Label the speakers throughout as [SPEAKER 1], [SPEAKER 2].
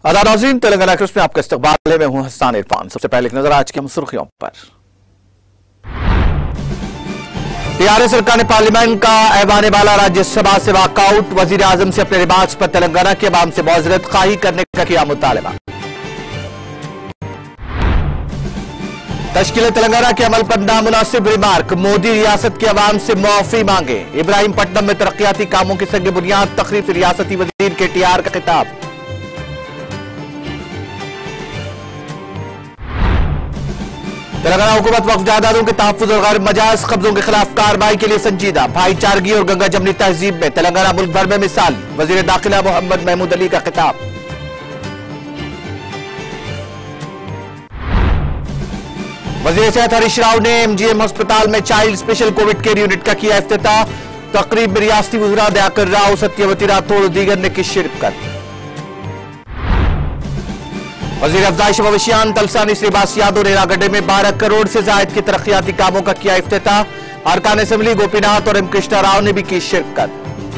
[SPEAKER 1] आदाब नाज़रीन, तेलंगाना एक्सप्रेस में आपका इस्तकबाल है। मैं हूं हसन इरफान। सबसे पहले एक नजर आज की हम सुर्खियों पर। टीआरएस सरकार ने पार्लियामेंट का ऐवान बाला राज्यसभा से वॉकआउट। वजीर आजम से अपने रिमार्क्स पर तेलंगाना के अवाम से मौजरत खाही करने का किया मुतालबा। तश्कील तेलंगाना के अमल पर नामुनासिब रिमार्क। मोदी रियासत के अवाम से मुआफी मांगे। इब्राहिमपट्टनम में तरक्याती कामों की संग बुनियाद तकरीब से रियासती वजीर के टीआर का खिताब। तेलंगाना हुकूमत वक्फ जायदादों के तहफ्फुज़ और गैर मजाज कब्जों के खिलाफ कार्रवाई के लिए संजीदा। भाईचारगी और गंगा जमनी तहजीब में तेलंगाना मुल्क भर में मिसाल। वजीर दाखिला मोहम्मद महमूद अली का खिताब। वजीर सेहत हरीश राव ने एमजीएम अस्पताल में child special COVID care unit का किया इफ्तिताह। तकरीब में रियासती वज़रा दयाकर राव, सत्यवती राठौर और दीगर ने की शिरकत। वजीर अफजाइश मवेशियान तलसानी श्रीवास यादव ने रागड्डे में 12 करोड़ से जायद की तरक्याती कामों का किया इफ्तिताह। अरकान असेंबली गोपीनाथ और एम कृष्णा राव ने भी की शिरकत।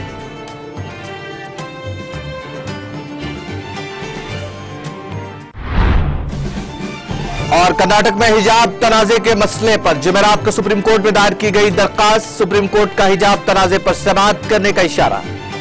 [SPEAKER 1] और कर्नाटक में हिजाब तनाजे के मसले पर जुमेरात को सुप्रीम कोर्ट में दायर की गई दरखास्त। सुप्रीम कोर्ट का हिजाब तनाजे पर समाअत करने का इशारा।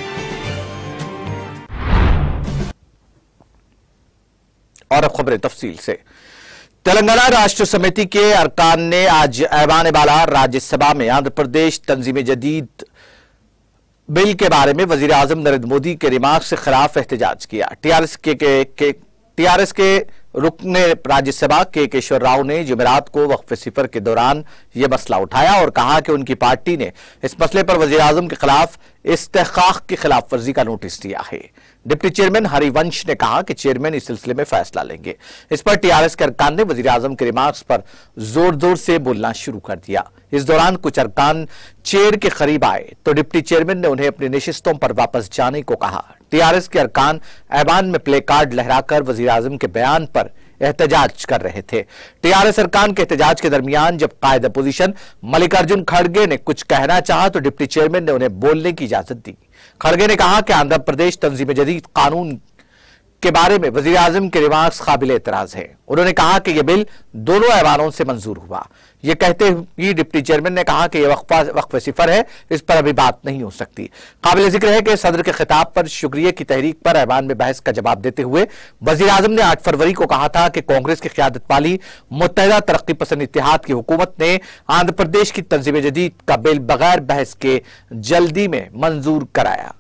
[SPEAKER 1] और अब खबरें तफसील से। तेलंगाना राष्ट्र समिति के अरकान ने आज ऐवान बाला राज्यसभा में आंध्र प्रदेश तंजीम जदीद बिल के बारे में वजीर आजम नरेंद्र मोदी के रिमार्क के खिलाफ एहतजाज किया। टीआरएस के रुकने राज्यसभा के केशवर राव ने जुमेरात को वक्फ सिफर के दौरान यह मसला उठाया और कहा कि उनकी पार्टी ने इस मसले पर वजीर आजम के खिलाफ इस्तेहकाक की खिलाफ वर्जी का नोटिस दिया है। डिप्टी चेयरमैन हरिवंश ने कहा कि चेयरमैन इस सिलसिले में फैसला लेंगे। इस पर टीआरएस के अरकान ने वजीर आजम के रिमार्क्स पर जोर जोर से बोलना शुरू कर दिया। इस दौरान कुछ अरकान चेयर के करीब आए तो डिप्टी चेयरमैन ने उन्हें अपनी नशिस्तों पर वापस जाने को कहा। टीआरएस के अरकान ऐवान में प्ले कार्ड लहराकर वजीर आजम के बयान पर एहतजाज कर रहे थे। टीआरएस अरकान के एहतजाज के दरमियान जब कायद अपोजिशन मल्लिकार्जुन खड़गे ने कुछ कहना चाहा तो डिप्टी चेयरमैन ने उन्हें बोलने की इजाजत दी। खड़गे ने कहा कि आंध्र प्रदेश तंजीम जदीद कानून के बारे में वजीर आजम के रिमार्क्स काबिल एतराज है। उन्होंने कहा कि यह बिल दोनों ऐवानों से मंजूर हुआ। यह कहते हुए डिप्टी चेयरमैन ने कहा कि यह वक्फ सिफर है, इस पर अभी बात नहीं हो सकती। काबिल जिक्र है कि सदर के खिताब पर शुक्रिया की तहरीक पर ऐवान में बहस का जवाब देते हुए वजीर आजम ने 8 फरवरी को कहा था कि कांग्रेस की क़यादत वाली मुत्तहिदा तरक्की पसंद इत्तेहाद की हुकूमत ने आंध्र प्रदेश की तंजीम जदीद का बिल बगैर बहस के जल्दी में मंजूर कराया।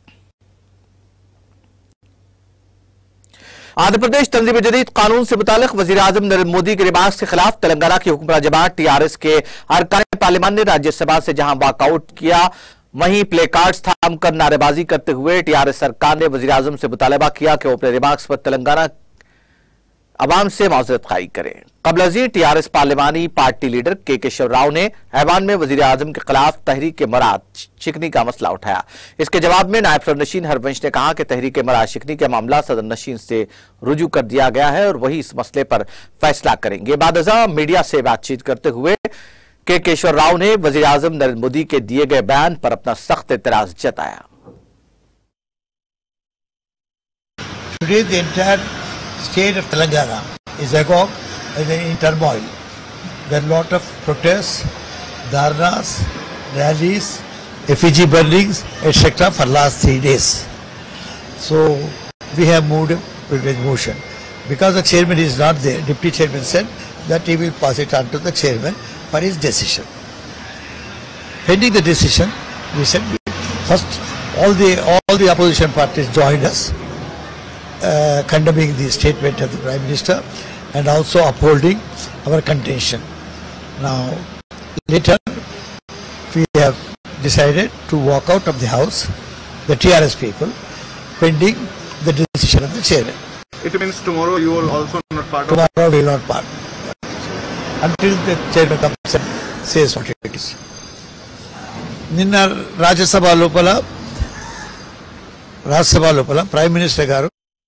[SPEAKER 1] आंध्र प्रदेश तंजीम जदीद कानून से मुतालिक वजीर आजम नरेंद्र मोदी के रिमार्क्स के खिलाफ तेलंगाना की हुक्मरान जमात टीआरएस के अरकान पार्लियामेंट ने राज्यसभा से जहां वॉकआउट किया, वहीं प्ले कार्ड्स थाम कर नारेबाजी करते हुए टीआरएस सरकार ने वजीर आजम से मुतालबा किया कि वो अपने रिमार्क्स पर तेलंगाना अवाम से माजरत खाई करें। कबल अज़ीर टीआरएस पार्लिमानी party leader K Keshava Rao ने ऐवान में वजीर आजम के खिलाफ तहरीक मराद शिकनी का मसला उठाया। इसके जवाब में नायब सदर नशीन हरवंश ने कहा कि तहरीक मराद शिकनी का मामला सदर नशीन से रुजू कर दिया गया है और वही इस मसले पर फैसला करेंगे। बादअज़ा मीडिया से बातचीत करते हुए के केशव राव ने वजीर आजम नरेंद्र मोदी के दिए गए बयान पर अपना सख्त एतराज जताया।
[SPEAKER 2] State of Telangana is agog and in turmoil. There are a lot of protests, dharnas, rallies, effigy burnings, etc. for last 3 days. So we have moved a motion. Because the chairman is not there, deputy chairman said that he will pass it on to the chairman for his decision. Pending the decision, we said first all the opposition parties joined us. Condemning the statement of the Prime Minister and also upholding our contention. Now, later we have decided to walk out of the house, the TRS people, pending the decision of the chairman.
[SPEAKER 3] It means tomorrow you will also not part of.
[SPEAKER 2] Tomorrow we will not part until the chairman comes and says what it is. Ninna Rajya Sabha lopala Prime Minister garu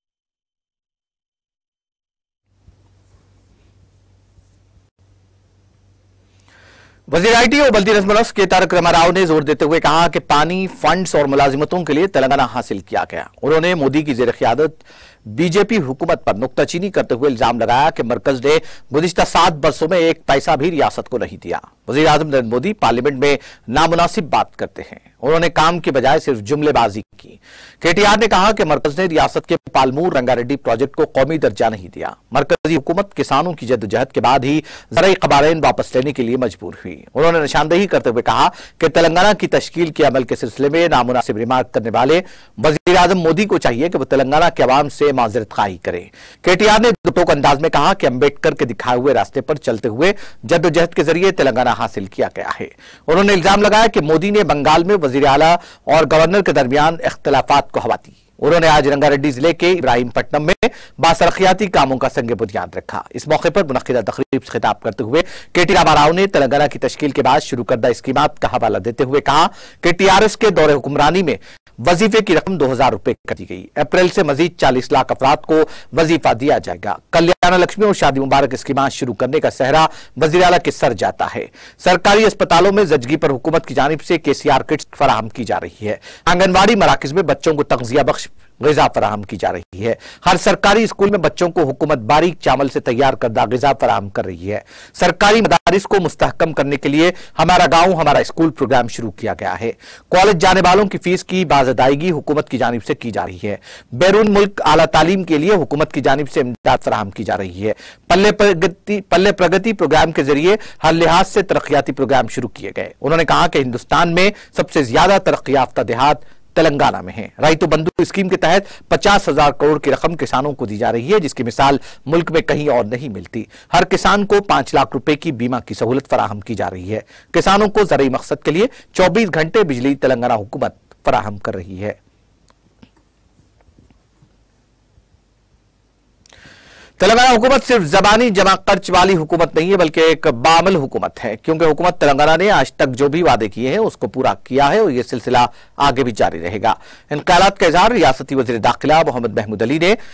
[SPEAKER 1] वज़ीर IT और बल्दी रज़म के तारक रामाराव ने जोर देते हुए कहा कि पानी, फंड्स और मुलाजिमतों के लिए तेलंगाना हासिल किया गया। उन्होंने मोदी की ज़ेर क़यादत बीजेपी हुकूमत पर नुक्ताचीनी करते हुए इल्जाम लगाया कि मरकज ने गुज़िश्ता 7 वर्षों में एक पैसा भी रियासत को नहीं दिया। वज़ीर आज़म नरेंद्र मोदी पार्लियामेंट में नामुनासिब बात करते हैं। उन्होंने काम के बजाय सिर्फ जुमलेबाजी की। केटीआर ने कहा कि मरकज ने रियासत के पालमूर रंगारेड्डी प्रोजेक्ट को कौमी दर्जा नहीं दिया। मरकजी हुकूमत किसानों की जद्दोजहद के बाद ही ज़राई क़वानीन वापस लेने के लिए मजबूर हुई। उन्होंने निशानदेही करते हुए कहा कि तेलंगाना की तश्कील के अमल के सिलसिले में नामुनासिब रिमार्क करने वाले वज़ीर आज़म मोदी को चाहिए कि वो तेलंगाना के अवाम से माज़रत खाही करें। केटीआर ने दुटोक अंदाज में कहा कि अम्बेडकर के दिखाए हुए रास्ते पर चलते हुए जद्दोजहद के जरिए तेलंगाना हासिल किया गया है। उन्होंने इल्जाम लगाया कि मोदी ने बंगाल में वज़ीर आला और गवर्नर के दरमियान इख्तिलाफात को हवा दी। उन्होंने आज रंगारेड्डी जिले के इब्राहिमपट्टनम में बासरखियाती कामों का संग बुनियाद रखा। इस मौके पर मुनक्किदा तकरीब से खिताब करते हुए केटी रामाराव ने तेलंगाना की तश्कील के बाद शुरू करदा स्कीमात का हवाला देते हुए कहा कि टीआरएस के दौरे हुक्मरानी में वजीफे की रकम 2000 रुपए कर दी गई। अप्रैल से मजीद 40 लाख अफराद को वजीफा दिया जाएगा। कल्याण लक्ष्मी और शादी मुबारक स्कीमात शुरू करने का सहरा वज़ीर आला के सर जाता है। सरकारी अस्पतालों में जजगी पर हुकूमत की जानिब से केसीआर किट्स फराहम की जा रही है। आंगनबाड़ी मराकज में बच्चों को तग़ज़िया बख्श ग़िज़ा फराहम की जा रही है। हर सरकारी स्कूल में बच्चों को हुकूमत बारीक चावल से तैयार करदा ग़िज़ा फराहम कर रही है। सरकारी मदारिस को मुस्तहकम करने के लिए हमारा गांव हमारा स्कूल प्रोग्राम शुरू किया गया है। कॉलेज जाने वालों की फीस की बाज़ अदायगी हुकूमत की जानिब से की जा रही है। बैरून मुल्क आला तालीम के लिए हुकूमत की जानिब से इमदाद फराहम की जा रही है। पल्ले प्रगति प्रोग्राम के जरिए हर लिहाज से तरक्याती प्रोग्राम शुरू किए गए। उन्होंने कहा कि हिंदुस्तान में सबसे ज्यादा तरक्की याफ्ता देहात तेलंगाना में है। राइतु बंधु स्कीम के तहत 50,000 करोड़ की रकम किसानों को दी जा रही है, जिसकी मिसाल मुल्क में कहीं और नहीं मिलती। हर किसान को 5 लाख रुपए की बीमा की सहूलत फराहम की जा रही है। किसानों को ज़रूरी मकसद के लिए 24 घंटे बिजली तेलंगाना हुकूमत फराहम कर रही है। तेलंगाना हुकूमत सिर्फ जबानी जमा खर्च वाली हुकूमत नहीं है, बल्कि एक बामल हुकूमत है, क्योंकि हुकूमत तेलंगाना ने आज तक जो भी वादे किए हैं उसको पूरा किया है और यह सिलसिला आगे भी जारी रहेगा। इन ख्यालात का इजहार रियासती वज़ीर दाखिला मोहम्मद महमूद अली ने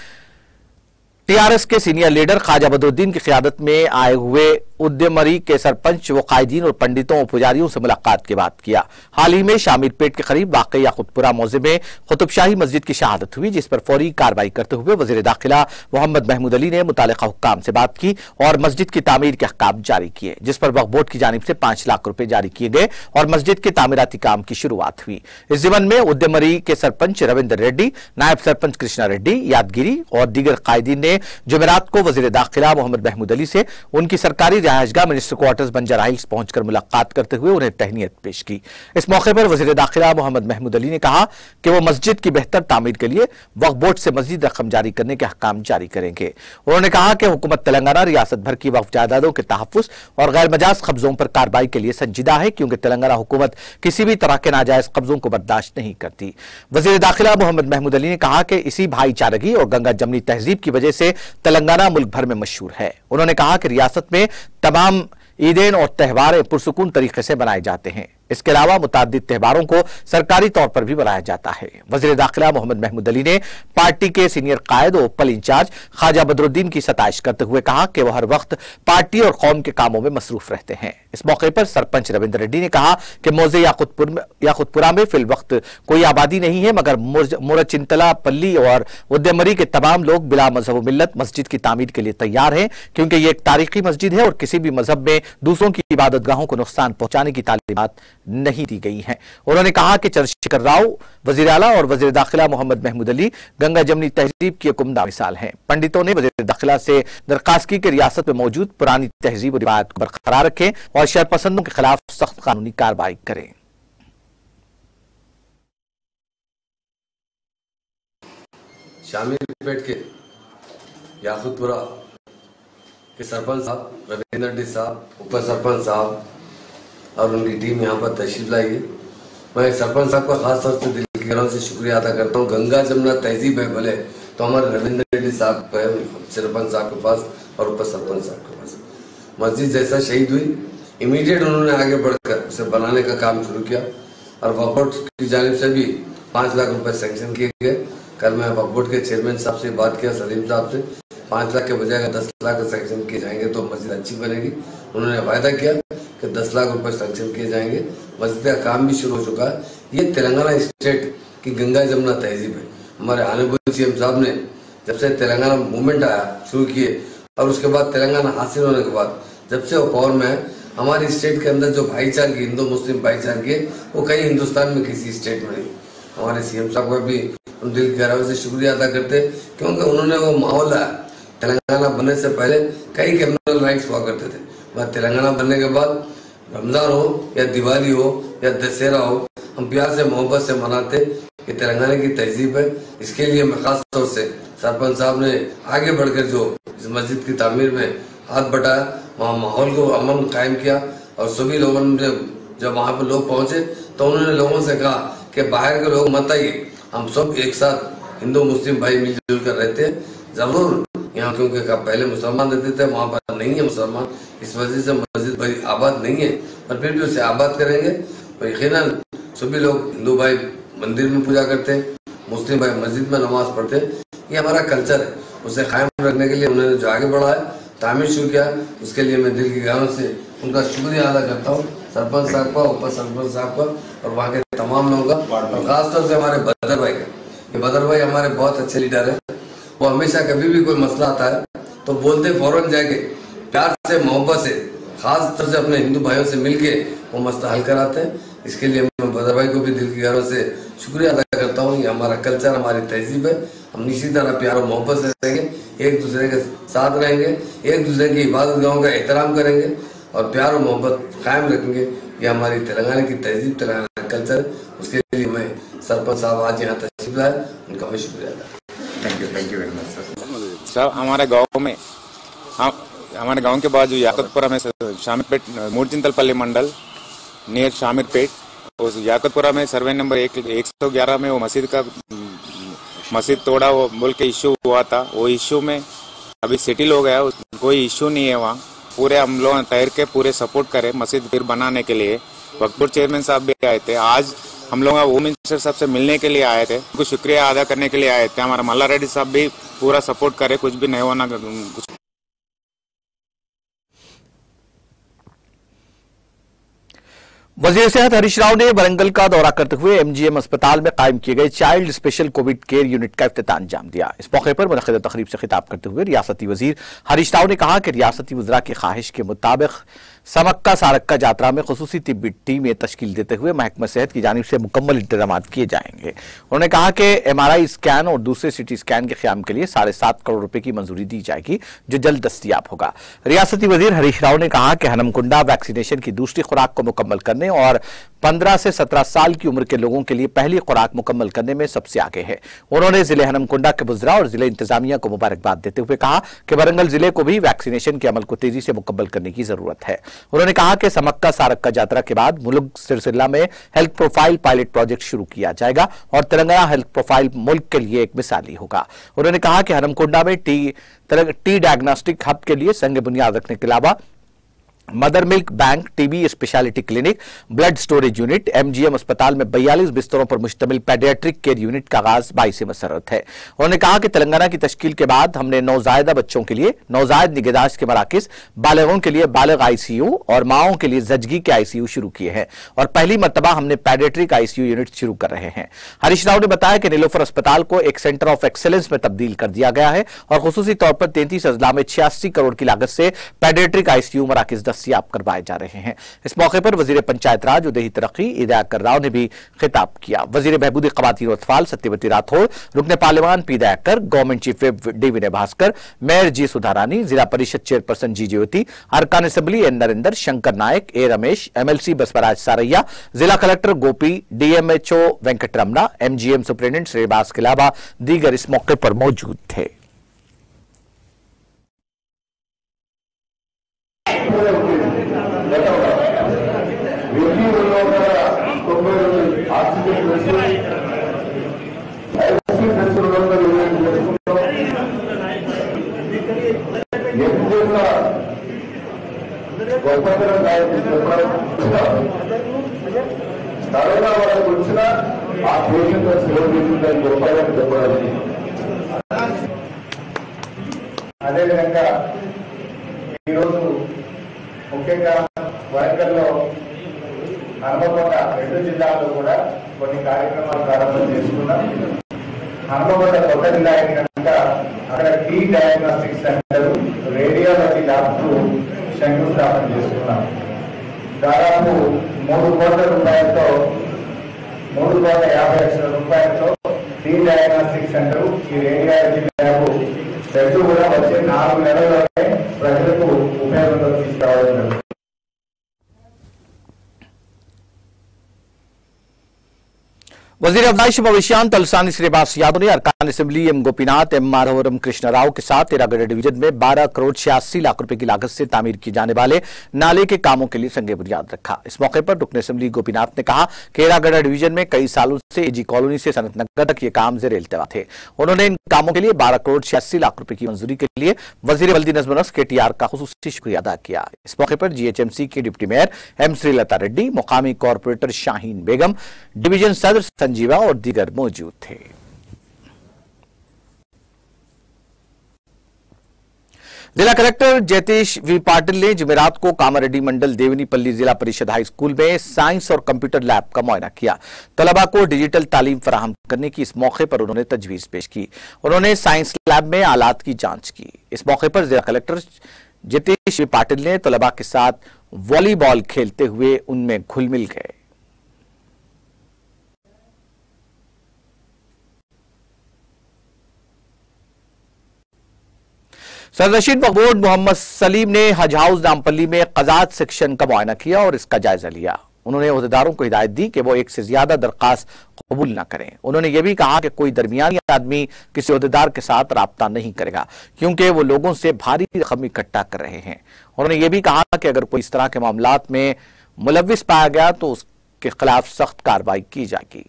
[SPEAKER 1] टीआरएस के सीनियर लीडर ख्वाजा बदरुद्दीन की क़ियादत में आए हुए उद्यमरी के सरपंच व कायदीन और पंडितों और पुजारियों से मुलाकात के बाद किया। हाल ही में शामीरपेट के करीब वाक़ याकुतपुरा मौज़े में कुतुबशाही मस्जिद की शहादत हुई, जिस पर फौरी कार्रवाई करते हुए वज़ीर दाखिला मोहम्मद महमूद अली ने मुतालिका हुक्काम से बात की और मस्जिद की तामीर के अहकाम जारी किए, जिस पर वक्फ बोर्ड की जानिब से 5 लाख रुपए जारी किए गए और मस्जिद के तामीराती काम की शुरुआत हुई। इस ज़िमन में उद्यमरी के सरपंच रविंद्र रेड्डी, नायब सरपंच कृष्णा रेड्डी, यादगिरी और दीगर कायदीन ने जुमेरात को वज़ीर दाखिला मोहम्मद महमूद अली से उनकी सरकारी रिहायशगाह मिनिस्टर क्वार्टर्स बंजारा हिल्स पहुंचकर मुलाकात करते हुए उन्हें तहनीत पेश की। इस मौके पर वज़ीर दाखिला मोहम्मद महमूद अली ने कहा कि वो मस्जिद की बेहतर तामीर के लिए वक्फ बोर्ड से मजीद रकम जारी करने के अहकाम जारी करेंगे। उन्होंने कहा कि हुकूमत तेलंगाना रियासत भर की वक्फ जायदादों के तहफ़्फ़ुज़ और गैर मजाज कब्जों पर कार्रवाई के लिए संजीदा है, क्योंकि तेलंगाना हुकूमत किसी भी तरह के नाजायज कब्जों को बर्दाश्त नहीं करती। वज़ीर दाखिला मोहम्मद महमूद अली ने कहा कि इसी भाईचारगी और गंगा जमनी तहजीब की वजह से तेलंगाना मुल्क भर में मशहूर है। उन्होंने कहा कि रियासत में तमाम ईदें और त्यौहार पुरसुकून तरीके से मनाए जाते हैं। इसके अलावा मुताद्दिद त्यौहारों को सरकारी तौर पर भी मनाया जाता है। वज़ीर दाखिला मोहम्मद महमूद अली ने पार्टी के सीनियर कायद और पल इंचार्ज ख्वाजा बदरुद्दीन की सताइश करते हुए कहा कि वह हर वक्त पार्टी और कौम के कामों में मसरूफ रहते हैं। इस मौके पर सरपंच रविंद्र रेड्डी ने कहा कि मौज़े याकुतपुरा में फिल वक्त कोई आबादी नहीं है, मगर मोरचिंतला पल्ली और उद्यमरी के तमाम लोग बिला मजहब मिल्लत मस्जिद की तामीर के लिए तैयार हैं, क्योंकि ये एक तारीखी मस्जिद है और किसी भी मजहब में दूसरों की इबादत गाहों को नुकसान पहुंचाने की तालीमात नहीं दी गई हैं। उन्होंने कहा कि चंद्रशेखर राव, वज़ीर आला और वज़ीर दाखिला मोहम्मद महमूद अली गंगा जमनी तहजीब की एक उम्दा मिसाल हैं। पंडितों ने वज़ीर दाखिला से दरख्वास्त की कि रियासत में मौजूद पुरानी तहजीब और रिवायत को बरकरार रखें और शरपसंदों के खिलाफ सख्त कानूनी कार्रवाई करें।
[SPEAKER 4] शामीरपेट के याकुतपुरा के सरपंच साहब रविंद्र रेड्डी साहब, उप सरपंच साहब और उनकी टीम यहाँ पर तशरीफ लाई है। मैं सरपंच साहब का खास तौर से दिल की गहराई से शुक्रिया अदा करता हूँ। गंगा जमुना तहजीब है भले तो हमारे रविंद्र रेड्डी साहब सरपंच साहब के पास और उप सरपंच साहब के पास मस्जिद जैसा शहीद हुई, इमीडिएट उन्होंने आगे बढ़कर उसे बनाने का काम शुरू किया और वक्फ बोर्ड की जानिब से भी 5 लाख रुपए सैंक्शन किए गए। कल मैं वक्फ बोर्ड के चेयरमैन साहब से बात किया, सलीम साहब से, 5 लाख के बजाय 10 लाख सैंक्शन किए जाएंगे तो मस्जिद अच्छी बनेगी। उन्होंने वायदा किया कि 10 लाख रुपए सैंक्शन किए जाएंगे। मस्जिद का काम भी शुरू हो चुका है। ये तेलंगाना स्टेट की गंगा जमुना तहजीब है। हमारे ऑनरेबल सीएम साहब ने जब से तेलंगाना मूवमेंट आया शुरू किए और उसके बाद तेलंगाना हासिल होने के बाद जब से वो पावर में है, हमारी स्टेट के अंदर जो भाईचारगी हिंदू मुस्लिम भाईचारगी है वो कहीं हिंदुस्तान में किसी स्टेट में नहीं। हमारे सीएम साहब का भी हम दिल की गहराई से शुक्रिया अदा करते क्योंकि उन्होंने वो माहौल लाया। तेलंगाना बनने से पहले कई कम्युनल राइट्स हुआ करते थे, मगर तेलंगाना बनने के बाद रमजान हो या दिवाली हो या दशहरा हो, हम प्यार से मोहब्बत से मनाते। ये तेलंगाना की तहजीब है। इसके लिए मैं खास तौर से सरपंच साहब ने आगे बढ़कर जो इस मस्जिद की तामीर में हाथ बटाया, वहाँ माहौल को अमन कायम किया और सभी लोगों ने जब वहाँ पर लोग पहुंचे तो उन्होंने लोगों से कहा कि बाहर के लोग मत आइए, हम सब एक साथ हिंदू मुस्लिम भाई मिलजुल कर रहते हैं। जरूर यहाँ क्योंकि पहले मुसलमान रहते थे, वहाँ पर नहीं है मुसलमान, इस वजह से मस्जिद भाई आबाद नहीं है, पर फिर भी उसे आबाद करेंगे। और यकीनन सभी लोग हिंदू भाई मंदिर में पूजा करते हैं, मुस्लिम भाई मस्जिद में नमाज पढ़ते हैं। ये हमारा कल्चर है, उसे कायम रखने के लिए उन्होंने जो आगे बढ़ा है, तामीर शुरू किया, उसके लिए मैं दिल की गहराई से उनका शुक्रिया अदा करता हूँ। सरपंच साहब का, उप सरपंच साहब का और वहाँ के तमाम लोगों का, और खासतौर से हमारे बदर भाई का। ये बदर भाई हमारे बहुत अच्छे लीडर है। वो हमेशा कभी भी कोई मसला आता है तो बोलते फौरन जाके प्यार से मोहब्बत से खास तौर से अपने हिंदू भाइयों से मिलके वो मसला हल कराते हैं। इसके लिए मैं बदर भाई को भी दिल की गहराई से शुक्रिया अदा करता हूँ। ये हमारा कल्चर, हमारी तहजीब है। हम इसी तरह प्यार और मोहब्बत से रहेंगे, एक दूसरे के साथ रहेंगे, एक दूसरे की इबादत गाहों का एहतराम करेंगे और प्यार और मोहब्बत कायम रखेंगे। ये हमारी तेलंगाना की तहजीब, तेलंगाना का कल्चर। उसके लिए मैं सरपंच साहब आज यहाँ तशरीफ लाए, उनका मैं शुक्रिया अदा।
[SPEAKER 3] Thank you very much sir.
[SPEAKER 5] Sir हमारे गांव में, हमारे गांव के बाजू याकतपुरा में शामिरपेट, मूर्चिंतलपल्ली मंडल नियर शामिरपेट, उस याकतपुरा में सर्वे नंबर 111 में वो मस्जिद तोड़ा वो बोल के इश्यू हुआ था। वो इश्यू में अभी सेटिल हो गया, कोई इश्यू नहीं है वहाँ। पूरे हम लोग तैर के पूरे सपोर्ट करें मस्जिद फिर बनाने के लिए। वक्फपुर चेयरमैन साहब भी आए थे, आज हम लोग होम मिनिस्टर साहब से मिलने के लिए आए थे, उनको शुक्रिया अदा करने के लिए आए थे। हमारा मल्ला रेड्डी साहब भी पूरा सपोर्ट करे, कुछ भी नहीं होना कुछ।
[SPEAKER 1] वजीर सेहत हरीश राव ने वरंगल का दौरा करते हुए एमजीएम अस्पताल में कायम किए गए child special COVID care unit का इफ्तिताम अंजाम दिया। इस मौके पर मुनक़िद तकरीब से खिताब करते हुए रियासती वजीर हरीश राव ने कहा कि रियासती वज़रा की ख्वाहिश के मुताबिक समक्का सारक्का यात्रा में खुसूसी तिब्बी टीमें तश्कील देते हुए महकमा सेहत की जानिब से मुकम्मल इंतजाम किए जाएंगे। उन्होंने कहा कि MRI स्कैन और दूसरे CT स्कैन के क़याम के लिए 7.5 करोड़ रुपए की मंजूरी दी जाएगी, जो जल्द दस्तयाब होगा। रियासती वजीर हरीश राव ने कहा कि हनमकुंडा वैक्सीनेशन की दूसरी खुराक को मुकम्मल करने और 15 से 17 साल की उम्र के लोगों के लिए पहली खुराक मुकम्मल करने में सबसे आगे है। उन्होंने जिले हनमकुंडा के बुज़रा और जिले इंतजामिया को मुबारकबाद देते हुए कहा कि वरंगल जिले को भी वैक्सीनेशन के अमल को तेजी से मुकम्मल करने की जरूरत है। उन्होंने कहा कि समक्का सारक्का यात्रा के बाद मुल्क सिलसिला में हेल्थ प्रोफाइल पायलट प्रोजेक्ट शुरू किया जाएगा और तेलंगाना हेल्थ प्रोफाइल मुल्क के लिए एक मिसाली होगा। उन्होंने कहा कि हनमकुंडा में टी डायग्नोस्टिक हब के लिए संग बुनियाद रखने के अलावा mother milk bank, TB speciality clinic, blood storage unit, MGM अस्पताल में 42 बिस्तरों पर मुश्तमिल पेडियाट्रिक केयर यूनिट का आगाज बाइस मसरत है। उन्होंने कहा कि तेलंगाना की तश्कील के बाद हमने नौजायदा बच्चों के लिए नौजायद निगहदाश्त के मराकिज, बालिगों के लिए बालिग ICU और माओं के लिए जजगी के ICU शुरू किए हैं और पहली मरतबा हमने पेडियाट्रिक ICU यूनिट शुरू कर रहे हैं। हरीश राव ने बताया कि नीलोफर अस्पताल को एक सेंटर ऑफ एक्सेलेंस में तब्दील कर दिया गया है और खुसूसी तौर पर 33 अजला में 86 करोड़ की लागत से पेडियाट्रिक ICU मराकिज दस्तयाब करवाए जा रहे हैं। इस मौके पर वजीर पंचायत राज उदेही तरक्की इदाकर राव ने भी खिताब किया। वजीर बहबूदी ख़वातीन और अतफाल सत्यवती राठौड़, रुकने पार्लियामान P Dayakar, government chief whip D Vinay Bhaskar, mayor G Sudharani, Zilla Parishad chairperson G Jyothi, अरकान assembly N Narender, Shankar Naik, A Ramesh, MLC Basavaraju Saraiah, जिला collector Gopi, DMHO Venkataramana, MGM superintendent Srinivas के अलावा दीगर इस मौके पर मौजूद थे।
[SPEAKER 6] కరోనా వాళ్ళకు వచ్చిన ఆ పేషెంట్ సేవ చేస్తుందని గొప్పదని చెప్పాలి. అదేవిధంగా ఈరోజు ముఖ్యంగా వరంగల్లో హన్మకొండ 2 జిల్లాల్లో కూడా కొన్ని కార్యక్రమాలు ప్రారంభం చేసుకున్నాం. హన్మకొండ కొత్త జిల్లా అక్కడ T diagnostic centre radiology labs శంకుస్థాపన చేసుకున్నాం. దాదాపు 3 కోట్ల రూపాయలతో 3,50,00,000 రూపాయలతో టీ డయాగ్నోస్టిక్ సెంటర్ ఈ రేడియాలజీ ల్యాబ్ రెండు కూడా వచ్చే 4 నెలల్లోనే ప్రజలకు ఉపయోగంలో తీసుకురావడం జరుగుతుంది.
[SPEAKER 1] वजीर अफजाइश भविष्यांत तलसानी श्रीनिवास यादव ने अरकान assembly M Gopinath M Madhavaram Krishna Rao के साथ तेरागढ़ डिवीजन में 12 करोड़ 86 लाख रुपए की लागत से तामीर किए जाने वाले नाले के कामों के लिए संगे बुनियाद रखा। इस मौके पर रुकन असेंबली गोपीनाथ ने कहा कि तेरागढ़ डिवीजन में कई सालों से एजी कॉलोनी से सनत नगर तक ये काम जेर इल्तवा थे। उन्होंने इन कामों के लिए 12 करोड़ 86 लाख रुपए की मंजूरी के लिए वजीर बल्दी नज़्म नस्क KTR का खुसूसी शुक्रिया अदा किया। इस मौके पर GHMC की deputy mayor M Srilatha Reddy, मुकामी कॉरपोरेटर शाहीन बेगम, डिवीजन सदर संजीवा और दीगर मौजूद थे। जिला कलेक्टर जयतेश वी पाटिल ने जुमेरात को कामारेड्डी मंडल देवनीपल्ली जिला परिषद हाई स्कूल में साइंस और कंप्यूटर लैब का मुआयना किया। तलबा को डिजिटल तालीम फराहम करने की इस मौके पर उन्होंने तजवीज पेश की। उन्होंने साइंस लैब में आलात की जांच की। इस मौके पर जिला कलेक्टर जयतेश वी पाटिल ने तलबा के साथ वॉलीबॉल खेलते हुए उनमें घुल मिल गए। सदरशीन बोर्ड मोहम्मद सलीम ने हज हाउस नामपल्ली में कज़ात सेक्शन का मुआयना किया और इसका जायजा लिया। उन्होंने अहदेदारों को हिदायत दी कि वो एक से ज्यादा दरखास्त कबूल न करें। उन्होंने यह भी कहा कि कोई दरमियानी आदमी किसी अहदेदार के साथ राब्ता नहीं करेगा क्योंकि वो लोगों से भारी रकम इकट्ठा कर रहे हैं। उन्होंने यह भी कहा कि अगर कोई इस तरह के मामलात में मुलव्विस पाया गया तो उसके खिलाफ सख्त कार्रवाई की जाएगी।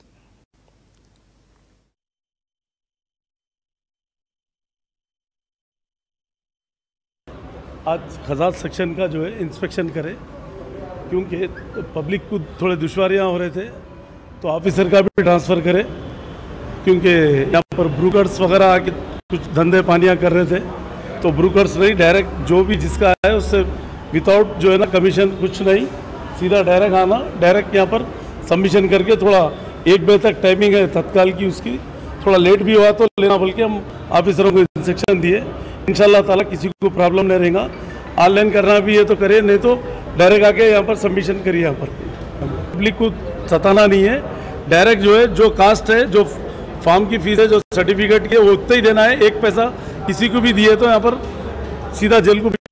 [SPEAKER 7] आज खजात सेक्शन का जो है इंस्पेक्शन करें क्योंकि पब्लिक को थोड़े दुश्वारियाँ हो रहे थे तो ऑफिसर का भी ट्रांसफ़र करें क्योंकि यहाँ पर ब्रोकर्स वगैरह आके कुछ धंधे पानियाँ कर रहे थे तो ब्रोकर्स नहीं, डायरेक्ट जो भी जिसका है उससे विदाउट जो है ना कमीशन कुछ नहीं, सीधा डायरेक्ट आना, डायरेक्ट यहाँ पर सबमिशन करके थोड़ा 1 बजे तक टाइमिंग है तत्काल की, उसकी थोड़ा लेट भी हुआ तो लेना, बल्कि हम ऑफिसरों को इंस्ट्रक्शन दिए। इंशाल्लाह ताला किसी को प्रॉब्लम नहीं रहेगा। ऑनलाइन करना भी है तो करिए, नहीं तो डायरेक्ट आके यहाँ पर सबमिशन करिए। यहाँ पर पब्लिक को सताना नहीं है, डायरेक्ट जो है जो कास्ट है, जो फॉर्म की फीस है, जो सर्टिफिकेट की है वो उतना ही देना है। 1 पैसा किसी को भी दिए तो यहाँ पर सीधा जेल को।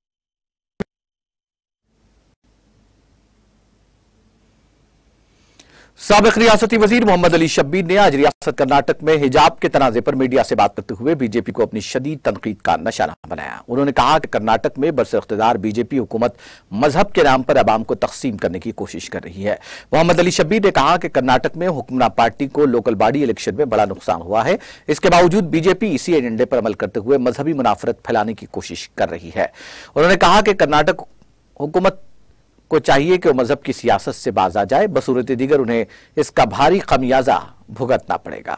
[SPEAKER 1] साबिक रियासती वजीर मोहम्मद अली शब्बीर ने आज रियासत कर्नाटक में हिजाब के तनाजे पर मीडिया से बात करते हुए बीजेपी को अपनी शदीद तनकीद का निशाना बनाया। उन्होंने कहा कि कर्नाटक में बरसख्तियार बीजेपी हुकूमत मजहब के नाम पर अवाम को तकसीम करने की कोशिश कर रही है। मोहम्मद अली शब्बीर ने कहा कि कर्नाटक में हुक्मरान पार्टी को लोकल बॉडी इलेक्शन में बड़ा नुकसान हुआ है, इसके बावजूद बीजेपी इसी एजेंडे पर अमल करते हुए मजहबी मुनाफरत फैलाने की कोशिश कर रही है। उन्होंने कहा कि कर्नाटक हुकूमत को चाहिए कि वो मजहब की सियासत से बाज आ जाए, बसूरत दीगर उन्हें इसका भारी खमियाजा भुगतना पड़ेगा।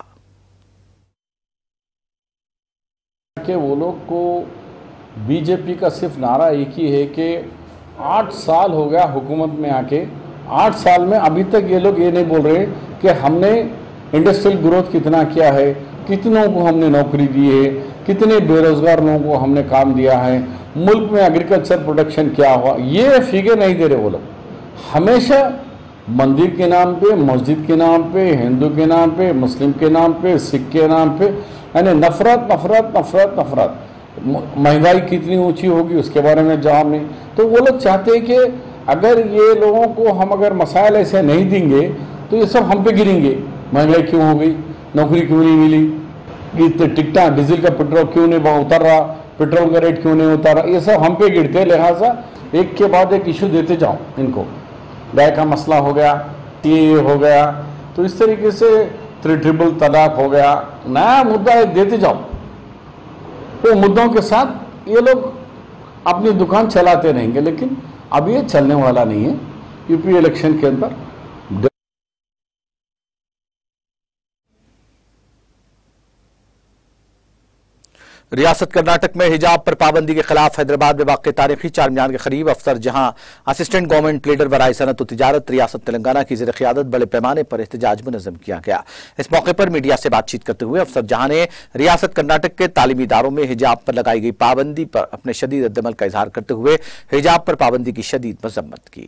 [SPEAKER 8] कि वो लोग को बीजेपी का सिर्फ नारा एक ही है कि 8 साल हो गया हुकूमत में आके, 8 साल में अभी तक ये लोग ये नहीं बोल रहे कि हमने इंडस्ट्रियल ग्रोथ कितना किया है, कितनों को हमने नौकरी दी है, कितने बेरोजगार लोगों को हमने काम दिया है, मुल्क में एग्रीकल्चर प्रोडक्शन क्या हुआ, ये फिगर नहीं दे रहे वो लोग। हमेशा मंदिर के नाम पे, मस्जिद के नाम पे, हिंदू के नाम पे, मुस्लिम के नाम पे, सिख के नाम पे, यानी नफरत नफरत नफरत नफरत। महंगाई कितनी ऊंची होगी उसके बारे में जवाब नहीं। तो वो लोग चाहते हैं कि अगर ये लोगों को हम अगर मसाइल ऐसे नहीं देंगे तो ये सब हम पे गिरेंगे। महंगाई क्यों हो गई, नौकरी क्यों नहीं मिली, टिकटा डीजल का पेट्रोल क्यों नहीं उतर रहा, पेट्रोल का रेट क्यों नहीं उतारा, ये सब हम पे गिरते। लिहाजा एक के बाद एक इशू देते जाओ इनको। गाय का मसला हो गया, ये हो गया, तो इस तरीके से ट्रिपल तलाक हो गया, नया मुद्दा एक देते जाओ। तो मुद्दों के साथ ये लोग अपनी दुकान चलाते रहेंगे, लेकिन अब ये चलने वाला नहीं है। यूपी इलेक्शन के अंदर
[SPEAKER 1] रियासत कर्नाटक में हिजाब पर पाबंदी के खिलाफ हैदराबाद में वाक़ तारीखी चारमीनार के करीब अफसर जहां असिस्टेंट गवर्नमेंट लीडर बराए सनत और तिजारत रियासत तेलंगाना की ज़ेर क़ियादत बड़े पैमाने पर एहतजाज मुनज़्ज़म किया गया। इस मौके पर मीडिया से बातचीत करते हुए अफसर जहां ने रियासत कर्नाटक के तालीमी इदारों में हिजाब पर लगाई गई पाबंदी पर अपने शदीद रद्दअमल का इजहार करते हुए हिजाब पर पाबंदी की शदीद मजम्मत की।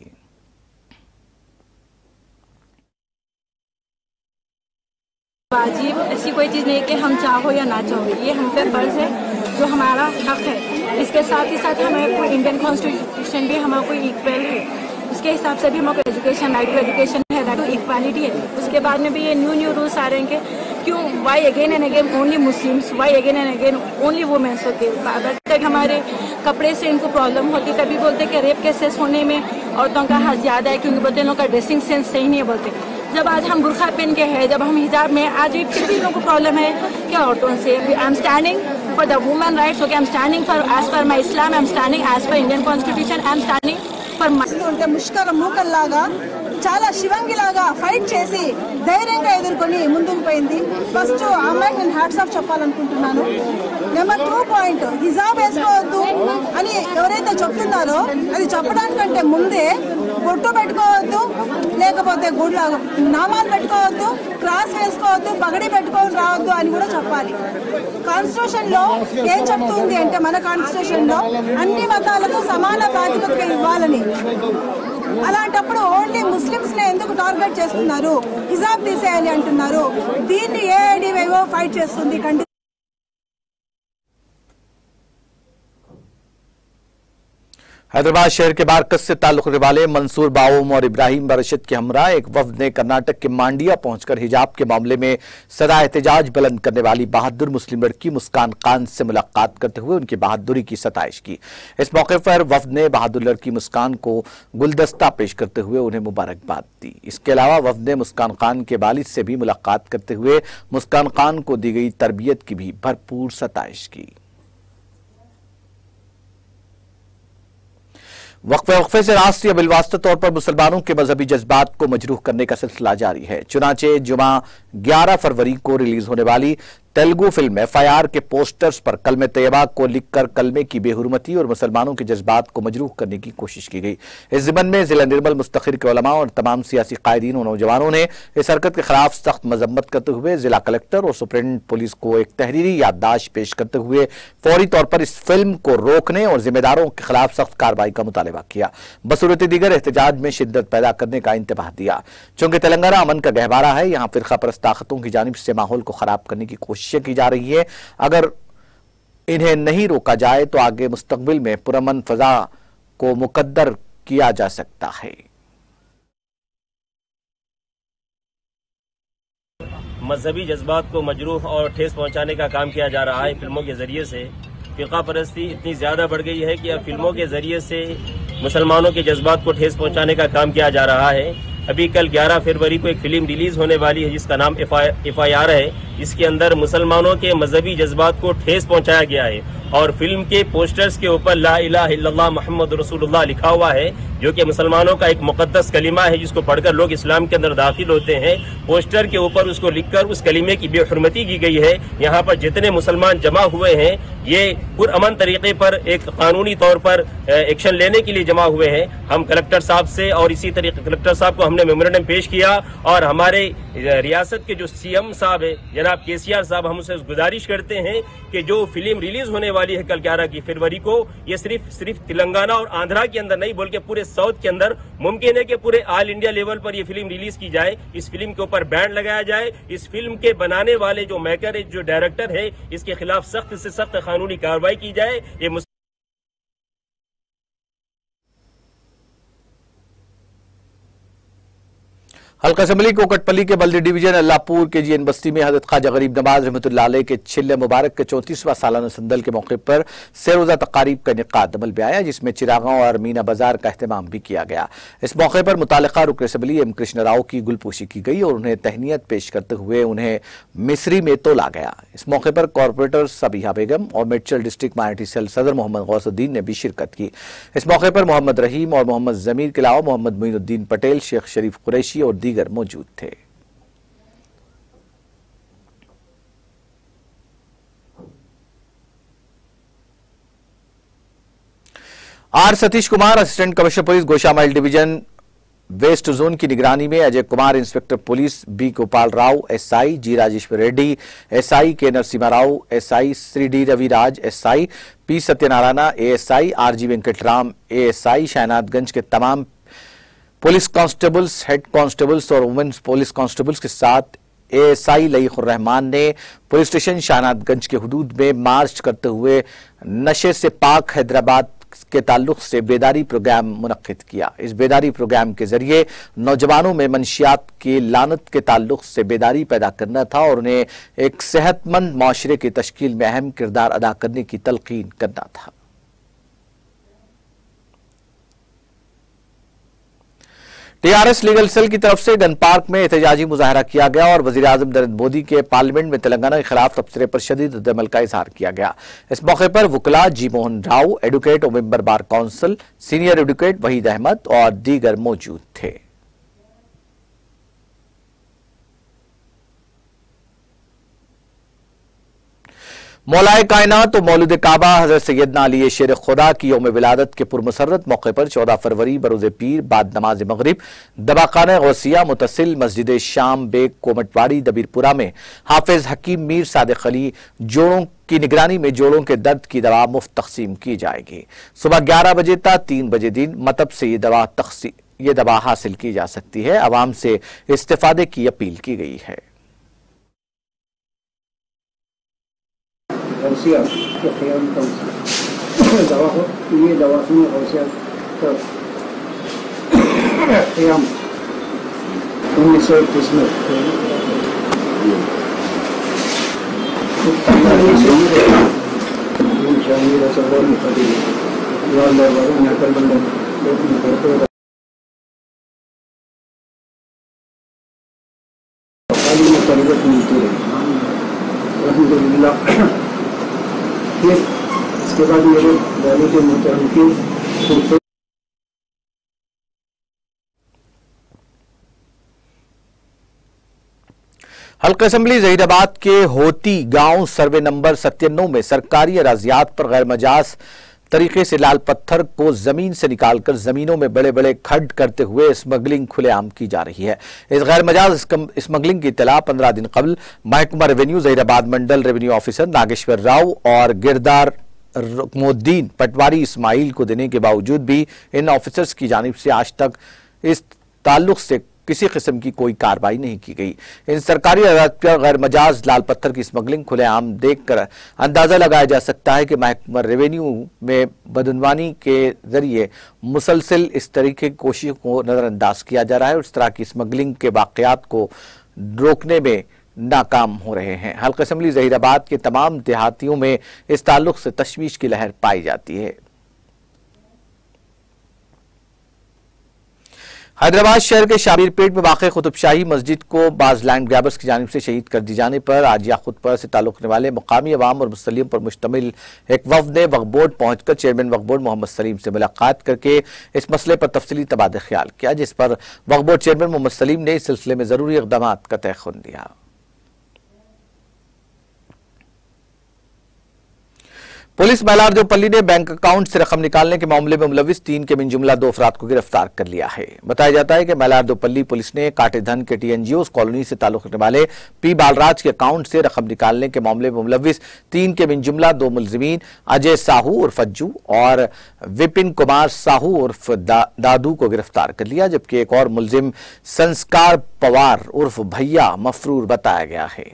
[SPEAKER 9] वाजिब ऐसी कोई चीज़ नहीं कि हम चाहो या ना चाहो, ये हम पे फर्ज है जो हमारा हक है। इसके साथ ही साथ हमें कोई इंडियन कॉन्स्टिट्यूशन भी हमारा कोई इक्वल है, उसके हिसाब से भी हमारे एजुकेशन, राइट टू एजुकेशन है, राइट टू इक्वालिटी है। उसके बाद में भी ये न्यू रूल्स आ रहे हैं कि क्यों, why again and again only Muslims, why again and again only womens होते हैं। तक हमारे कपड़े से इनको प्रॉब्लम होती, कभी बोलते कि रेप केसेस होने में औरतों का हाथ ज़्यादा है क्योंकि बोलते हैं लोगों का ड्रेसिंग सेंस सही नहीं है बोलते। जब आज हम बुरखा पहन के हैं, जब हम हिजाब में, आज भी फिर भी लोगों को प्रॉब्लम है कि औरतों से। I am standing for the women rights, okay, I am standing for as per my Islam, I am standing as per Indian constitution, I am standing for
[SPEAKER 10] ముష్కర మూకల్లాగా చాలా శివంగిలాగా ఫైట్ చేసి ధైర్యంగా ఎదుర్కొని ముందుకు పోయింది. ఫస్ట్ ఆ అమ్మాయికి నేను హ్యాట్స్ ఆఫ్ చెప్పాలనుకుంటున్నాను. నెంబర్ 2 పాయింట్, హిజాబ్ వేసుకోవద్దు అని ఎవరైతే చెప్తున్నారో అది చెప్పడానికంటే ముందే బొట్టు పెట్టుకోవద్దు, లేకపోతే గుడ్ల నామాలు పెట్టుకోవద్దు, క్రాస్ వేసుకోవద్దు, పగడి పెట్టుకొని రావద్దు అని కూడా చెప్పాలి. కాన్స్టిట్యూషన్ లో ఏం చెప్తుంది అంటే మన కాన్స్టిట్యూషన్ లో అన్ని మతాలకు సమాన బాధ్యత ఇవ్వాలని. అలాంటప్పుడు ఓన్లీ ముస్లిమ్స్ నే ఎందుకు టార్గెట్ చేస్తున్నారు, హిజాబ్ తీసేయాలి అంటున్నారు. దీన్ని ఏఐడివైఓ ఫైట్ చేస్తుంది.
[SPEAKER 1] हैदराबाद शहर के बारकस से ताल्लुक रखने वाले मंसूर बाओम और इब्राहिम बरशद के हमरा एक वफ्द ने कर्नाटक के मांडिया पहुंचकर हिजाब के मामले में सदा एहतजाज बुलंद करने वाली बहादुर मुस्लिम लड़की मुस्कान खान से मुलाकात करते हुए उनकी बहादुरी की सताइश की। इस मौके पर वफ्द ने बहादुर लड़की मुस्कान को गुलदस्ता पेश करते हुए उन्हें मुबारकबाद दी। इसके अलावा वफ्द ने मुस्कान खान के वालिद से भी मुलाकात करते हुए मुस्कान खान को दी गई तरबियत की भी भरपूर सताइश की। वक्फे से राष्ट्रीय बिलवास्ता तौर पर मुसलमानों के मजहबी जज्बात को मजरूह करने का सिलसिला जारी है। चुनाचे जुमा 11 फरवरी को रिलीज होने वाली तेलुगु फिल्म FIR के पोस्टर्स पर कलमे तैयबा को लिखकर कलमे की बेहुरमती और मुसलमानों के जज्बात को मजरूह करने की कोशिश की गई। इस ज़िमन में जिला निर्मल मुस्तखिर के उलमा और तमाम सियासी कायदीन और नौजवानों ने इस हरकत के खिलाफ सख्त मजम्मत करते हुए जिला कलेक्टर और सुप्रिंटेंडेंट पुलिस को एक तहरीरी याददाश्त पेश करते हुए फौरी तौर पर इस फिल्म को रोकने और जिम्मेदारों के खिलाफ सख्त कार्रवाई का मुतालबा किया। बसूरत दीगर एहतजाज में शिद्दत पैदा करने का इंतबाह दिया। चूंकि तेलंगाना अमन का गहवारा है, यहाँ फिरका परस्त ताकतों की जानिब से माहौल को खराब करने की कोशिश की जा रही है। अगर इन्हें नहीं रोका जाए तो आगे मुस्तकबिल में पुरअमन फजा को मुकद्दर किया जा सकता है।
[SPEAKER 11] मजहबी जज्बात को मजरूह और ठेस पहुंचाने का काम किया जा रहा है फिल्मों के जरिए से। फिरका परस्ती इतनी ज्यादा बढ़ गई है कि अब फिल्मों के जरिए से मुसलमानों के जज्बात को ठेस पहुंचाने का काम किया जा रहा है। अभी कल 11 फरवरी को एक फिल्म रिलीज होने वाली है जिसका नाम FIR है। इसके अंदर मुसलमानों के मजहबी जज्बात को ठेस पहुंचाया गया है और फिल्म के पोस्टर्स के ऊपर ला इलाहा इल्लल्लाह मुहम्मद रसूलुल्लाह लिखा हुआ है, जो कि मुसलमानों का एक मुकद्दस कलीमा है जिसको पढ़कर लोग इस्लाम के अंदर दाखिल होते हैं। पोस्टर के ऊपर उसको लिखकर उस कलीमे की बेहुरमती की गई है। यहाँ पर जितने मुसलमान जमा हुए हैं ये पुरअमन तरीके पर एक कानूनी तौर पर एक्शन लेने के लिए जमा हुए हैं। हम कलेक्टर साहब से और इसी तरीके कलेक्टर साहब को हमने मेमोरेंडम पेश किया और हमारे रियासत के जो CM साहब है जनाब KCR साहब, हम उनसे गुजारिश करते हैं कि जो फिल्म रिलीज होने वाली है कल 11 फरवरी को, ये सिर्फ तेलंगाना और आंध्रा के अंदर नहीं बल्कि पूरे साउथ के अंदर मुमकिन है कि पूरे ऑल इंडिया लेवल पर ये फिल्म रिलीज की जाए। इस फिल्म के ऊपर बैन लगाया जाए। इस फिल्म के बनाने वाले जो मेकर है, जो डायरेक्टर है, इसके खिलाफ सख्त से सख्त कानूनी कार्रवाई की जाए। ये
[SPEAKER 1] हल्का असम्बली कोकटपल्ली के बल्दी डिवीजन अल्लाहपुर के GN बस्ती में हजरत ख्वाजा गरीब नवाज रहमतुल्लाह अलैह के छिल्ले मुबारक के 34वां सालाना संदल के मौके पर सैर-रोज़ा तकारीब का इनेकाद अमल में आया, जिसमें चिरागांव और मीना बाजार का अहतमाम भी किया गया। इस मौके पर मुतालिका रुकन असम्बली M कृष्ण राव की गुलपोशी की गई और उन्हें तहनीत पेश करते हुए उन्हें मिस्री में तोला गया। इस मौके पर कॉरपोरेटर सबीहा बेगम और मेडचल डिस्ट्रिक्ट माइनॉरिटी सेल सदर मोहम्मद गौसुद्दीन ने भी शिरकत की। इस मौके पर मोहम्मद रहीम और मोहम्मद जमीर के अलावा मोहम्मद मोइनुद्दीन पटेल, शेख शरीफ कुरैशी और दीगर मौजूद थे। R Satish Kumar assistant commissioner police Goshamahal division west zone की निगरानी में Ajay Kumar, inspector police B Gopal Rao SI, G Rajeshwar Reddy SI, K Narasimha Rao SI, Shri D Raviraj SI, P Satyanarayana ASI, RG Venkatram ASI, Shahnadganj के तमाम पुलिस कांस्टेबल्स, हेड कांस्टेबल्स और वुमेन्स पुलिस कांस्टेबल्स के साथ एएसआई लईखुर रहमान ने पुलिस स्टेशन शहनादगंज के हुदूद में मार्च करते हुए नशे से पाक हैदराबाद के ताल्लुक से बेदारी प्रोग्राम मुनक्किद किया। इस बेदारी प्रोग्राम के जरिए नौजवानों में मंशियात की लानत के ताल्लुक से बेदारी पैदा करना था और उन्हें एक सेहतमंद माशरे की तश्कील में अहम किरदार अदा करने की तलकीन करना था। टीआरएस लीगल सेल की तरफ से गन पार्क में एहतजाजी मुजाहरा किया गया और वजीर-ए-आज़म नरेंद्र मोदी के पार्लियामेंट में तेलंगाना के खिलाफ तबसरे पर शदीद रद्द-ए-अमल का इजहार किया गया। इस मौके पर वुकला जी मोहन राव, एडवोकेट और member bar council, senior advocate Waheed Ahmed और दीगर मौजूद थे। मौलाए कायनात और मौलूद काबा हजरत सैयदना अली शेर खुदा की यौम विलादत के पुरमसरत मौके पर 14 फरवरी बरोज़ पीर बाद नमाज मगरिब दबाखाना गौसिया मुतसिल मस्जिद शाम बेग कोमटवाड़ी दबीरपुरा में हाफिज हकीम मीर सादिक अली जोड़ों की निगरानी में जोड़ों के दर्द की दवा मुफ्त तकसीम की जाएगी। सुबह 11 बजे तक 3 बजे दिन मतब से ये दवा हासिल की जा सकती है। आवाम से इस्तेफादे की अपील की गई है।
[SPEAKER 12] गौसिया के क़याम दवा हो, ये दवा सुनिए गौसिया का क़याम 1921 में फिर इसके बाद मेरे वाले के मोहतरम के
[SPEAKER 1] हल्का असेंबली जहीराबाद के होती गांव सर्वे नंबर 97 में सरकारी अराजियात पर गैर मजाज तरीके से लाल पत्थर को जमीन से निकालकर जमीनों में बड़े बड़े खड्ड करते हुए स्मगलिंग खुलेआम की जा रही है। इस गैर मजाज स्मगलिंग की इत्तला 15 दिन कबल महकमा revenue Zaheerabad mandal revenue officer Nageshwar Rao और गिरदार रुकमुद्दीन पटवारी इस्माइल को देने के बावजूद भी इन ऑफिसर्स की जानिब से आज तक इस ताल्लुक से किसी किस्म की कोई कार्रवाई नहीं की गई। इन सरकारी अदालत पर गैर मजाज लाल पत्थर की स्मगलिंग खुलेआम देखकर अंदाजा लगाया जा सकता है कि महकमा रेवेन्यू में बदनवानी के जरिए मुसलसिल इस तरीके की कोशिशों को नजरअंदाज किया जा रहा है और इस तरह की स्मगलिंग के वाकयात को रोकने में नाकाम हो रहे हैं। हल्का असेंबली जहीराबाद के तमाम देहातियों में इस ताल्लुक से तशवीश की लहर पाई जाती है। हैदराबाद शहर के शामीरपेट में वाक़ कुतुबशाही मस्जिद को बाज लैंड ग्रैबर्स की जानिब से शहीद कर दी जाने पर आज याकूतपुरा से ताल्लुक रखने वाले मुकामी अवाम और मुस्लिम पर मुश्तमिल एक वफ़द ने वक्फ बोर्ड पहुंचकर चेयरमैन वक्फ बोर्ड मोहम्मद सलीम से मुलाकात करके इस मसले पर तफसीली तबादला ख्याल किया, जिस पर वक्फ बोर्ड चेयरमैन मोहम्मद सलीम ने इस सिलसिले में जरूरी इक़दाम का तयख़ुन दिया। पुलिस मलारदोपल्ली ने बैंक अकाउंट से रकम निकालने के मामले में मुलविस 3 के मिन जुमला 2 अफराद को गिरफ्तार कर लिया है। बताया जाता है कि मलारदोपल्ली पुलिस ने काटेधन के टीएनजीओ कॉलोनी से ताल्लुक रखने वाले पी बालराज के अकाउंट से रकम निकालने के मामले में मुलविस 3 के मिन जुमला 2 मुलजिमीन अजय साहू उर्फ अज्जू और विपिन कुमार साहू उर्फ दादू को गिरफ्तार कर लिया, जबकि एक और मुलजिम संस्कार पवार उर्फ भैया मफरूर बताया गया है।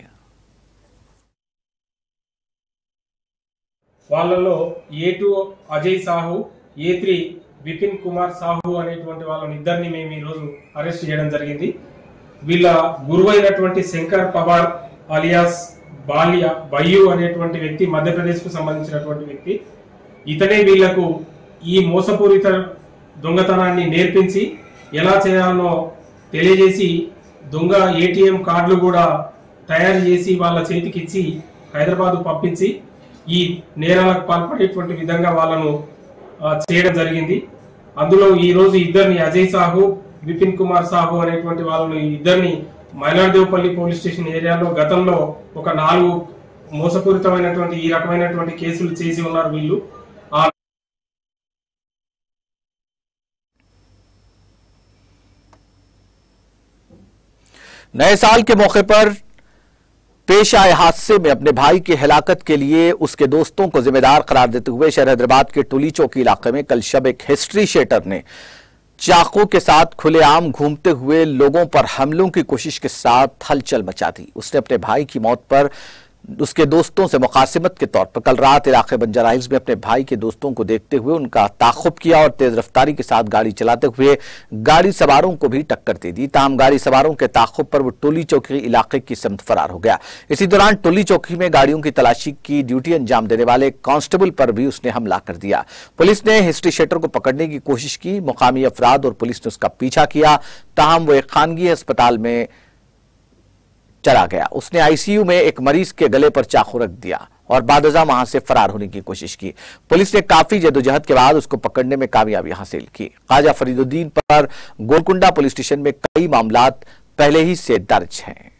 [SPEAKER 13] వాళ్ళలో A2 అజయ్ సాహు, A3 విపిన్ కుమార్ సాహు అనేటువంటి వాళ్ళని ఇద్దరిని మేము ఈ రోజు అరెస్ట్ చేయడం జరిగింది। వీళ్ళ గురువైనటువంటి శంకర్ పవార్ అలియాస్ బాలియా బయ్యు అనేటువంటి వ్యక్తి మధ్యప్రదేశ్ కు సంబంధించినటువంటి వ్యక్తి, ఇతనే వీళ్లకు ఈ మోసపూరిత దొంగతనాన్ని నేర్పించి ఎలా చేయాలో తెలియజేసి దొంగ ఏటీఎం కార్డులు కూడా తయారు చేసి వాళ్ళ చేతికి ఇచ్చి హైదరాబాద్ పంపించి ఈ నేరాలకు పాల్పడేటువంటి విధంగా వాళ్ళను చేయడం జరిగింది। అందులో ఈ రోజు ఇద్దరిని అజయ్ సాహు, విపిన్ కుమార్ సాహు అనేటువంటి వాళ్ళని ఇద్దరిని మైలార్దేవపల్లి పోలీస్ స్టేషన్ ఏరియాలో గతంలో ఒక 4 మోసపూరితమైనటువంటి ఈ రకమైనటువంటి కేసులు చేసి ఉన్నారు వీళ్ళు।
[SPEAKER 1] नए साल के मौके पर पेश आए हादसे में अपने भाई की हलाकत के लिए उसके दोस्तों को जिम्मेदार करार देते हुए शहर हैदराबाद के टोली चौकी इलाके में कल शब एक हिस्ट्री शेटर ने चाकू के साथ खुलेआम घूमते हुए लोगों पर हमलों की कोशिश के साथ हलचल मचा दी। उसने अपने भाई की मौत पर उसके दोस्तों से मुखासिमत के तौर पर कल रात इलाके बंजारा हिल्स में अपने भाई के दोस्तों को देखते हुए उनका ताक़ुब किया और तेज रफ्तारी के साथ गाड़ी चलाते हुए गाड़ी सवारों को भी टक्कर दे दी। ताहम गाड़ी सवारों के ताक़ुब पर वो टोली चौकी इलाके की समत फरार हो गया। इसी दौरान टोली चौकी में गाड़ियों की तलाशी की ड्यूटी अंजाम देने वाले कांस्टेबल पर भी उसने हमला कर दिया। पुलिस ने हिस्ट्री शेटर को पकड़ने की कोशिश की। मुकामी अफराद और पुलिस ने उसका पीछा किया। ताहम वो एक खानगी अस्पताल में चला गया। उसने आईसीयू में एक मरीज के गले पर चाकू रख दिया और बादजा वहां से फरार होने की कोशिश की। पुलिस ने काफी जद्दोजहद के बाद उसको पकड़ने में कामयाबी हासिल की। ख्वाजा फरीदुद्दीन पर गोलकुंडा पुलिस स्टेशन में कई मामलात पहले ही से दर्ज हैं।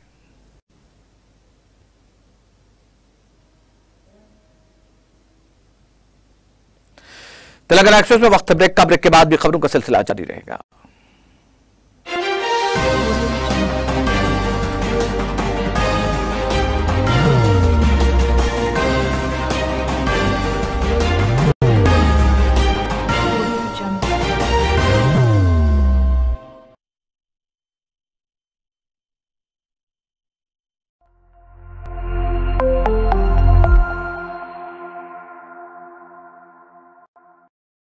[SPEAKER 1] तेलंगाना एक्सप्रेस में वक्त ब्रेक का, ब्रेक के बाद भी खबरों का सिलसिला जारी रहेगा।